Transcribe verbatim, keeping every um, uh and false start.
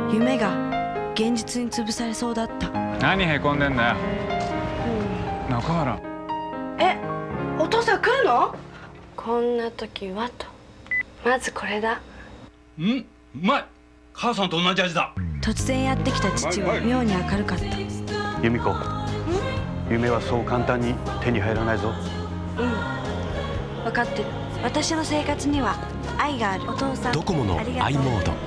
夢が現実に潰されそうだった。 何へこんでんだよ、うん、中原。 え、お父さん来るの？ こんな時はと、まずこれだ。 うん、うまい。母さんと同じ味だ。 突然やってきた父は妙に明るかった。 由美子、夢はそう簡単に手に入らないぞ。 うん、分かってる。私の生活には愛がある。お父さん、 ドコモの i モード。